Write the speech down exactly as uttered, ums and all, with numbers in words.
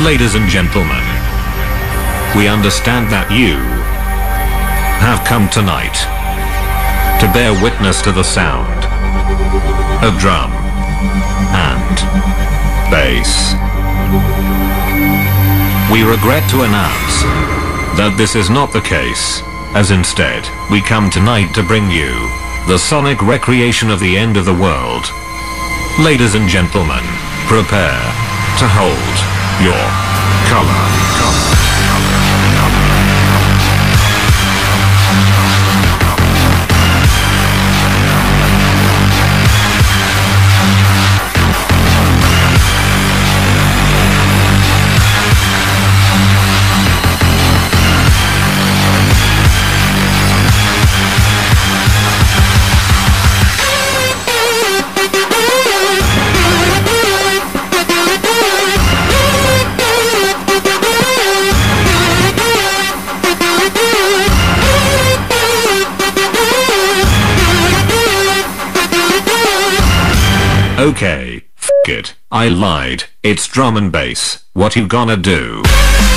Ladies and gentlemen, we understand that you have come tonight to bear witness to the sound of drum and bass. We regret to announce that this is not the case, as instead, we come tonight to bring you the sonic recreation of the end of the world. Ladies and gentlemen, prepare to hold your color. color. Okay, f it, I lied, it's drum and bass, what you gonna do?